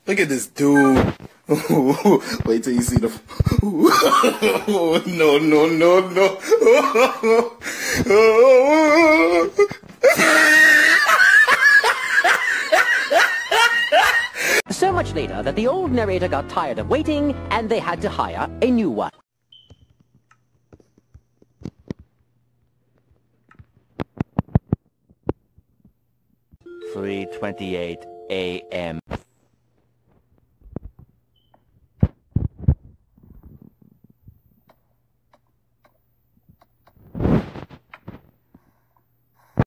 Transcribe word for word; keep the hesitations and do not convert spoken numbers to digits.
Look at this dude. Wait till you see the... No, no, no, no. So much later that the old narrator got tired of waiting, and they had to hire a new one. three twenty-eight a m